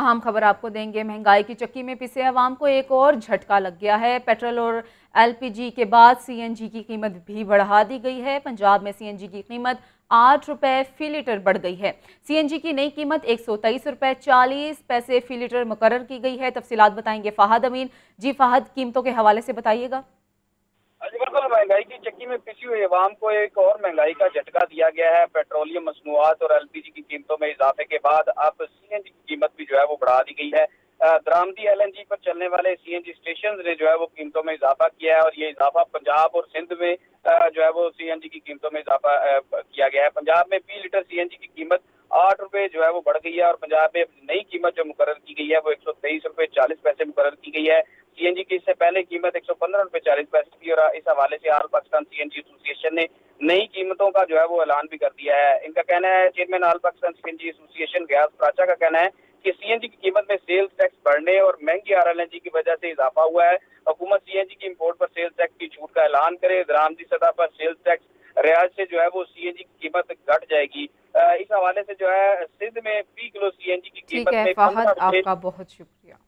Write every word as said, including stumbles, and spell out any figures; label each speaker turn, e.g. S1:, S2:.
S1: अहम खबर आपको देंगे। महंगाई की चक्की में पिसे अवाम को एक और झटका लग गया है। पेट्रोल और एलपीजी के बाद सीएनजी की कीमत भी बढ़ा दी गई है। पंजाब में सीएनजी की कीमत आठ रुपए फी लीटर बढ़ गई है। सीएनजी की नई कीमत एक सौ तेईस रुपए चालीस पैसे फी लीटर मुकर्रर की गई है। तफसीलात बताएंगे फाहद अमीन। जी फाहद, कीमतों के हवाले से बताइएगा।
S2: जी बिल्कुल, महंगाई की चक्की में पिसी हुई अवाम को एक और महंगाई का झटका दिया गया है। पेट्रोलियम मसनूआत और एलपीजी की कीमतों में इजाफे के बाद अब सीएनजी की कीमत भी जो है वो बढ़ा दी गई है। दरामदी एलएनजी पर चलने वाले सीएनजी स्टेशन ने जो है वो कीमतों में इजाफा किया है और ये इजाफा पंजाब और सिंध में जो है वो सीएनजी की कीमतों में इजाफा किया गया है। पंजाब में फी लीटर सीएनजी की कीमत आठ रुपए जो है वो बढ़ गई है और पंजाब में नई कीमत जो मुकर्रर की गई है वो एक सौ तेईस रुपए चालीस पैसे मुकर्रर की गई है। सीएनजी की इससे पहले कीमत एक सौ पंद्रह रुपए चालीस पैसे थी और इस हवाले से ऑल पाकिस्तान सीएनजी एसोसिएशन ने नई कीमतों का जो है वो ऐलान भी कर दिया है। इनका कहना है, chairman all Pakistan CNG association Ghayas Paracha का कहना है कि सीएनजी की कीमत में सेल्स टैक्स बढ़ने और महंगी आरएलएनजी की वजह से इजाफा हुआ है। हुकूमत सीएनजी की इम्पोर्ट पर सेल्स टैक्स की छूट का ऐलान करे, दरामदी सतह पर सेल्स टैक्स रियाज से जो है वो सीएनजी की कीमत घट जाएगी। इस हवाले से जो है सिंध में फी किलो सीएनजी की
S1: ठीक
S2: कीमत
S1: है
S2: में पंद्रह
S1: फाहद,
S2: रुपए
S1: आपका बहुत शुक्रिया।